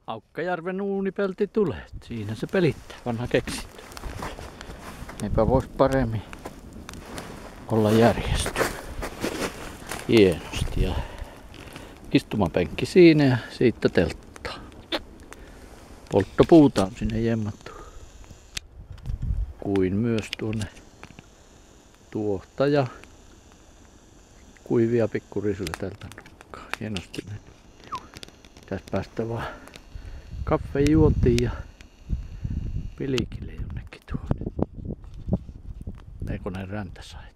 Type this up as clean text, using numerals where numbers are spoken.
Aukkajärven uunipelti tulee. Siinä se pelittää, vanha keksintö. Eipä vois paremmin olla järjestynyt. Hienosti. Ja istumapenkki siinä ja siitä telttaa. Polttopuuta on sinne jemmattu. Kuin myös tuonne tuohta ja kuivia pikkurisuja tältä nokkaa. Hienosti mennyt. Pitäis päästä vaan kaffeen juontiin ja pelikille jonnekin tuonne. Eikö ne räntäsait?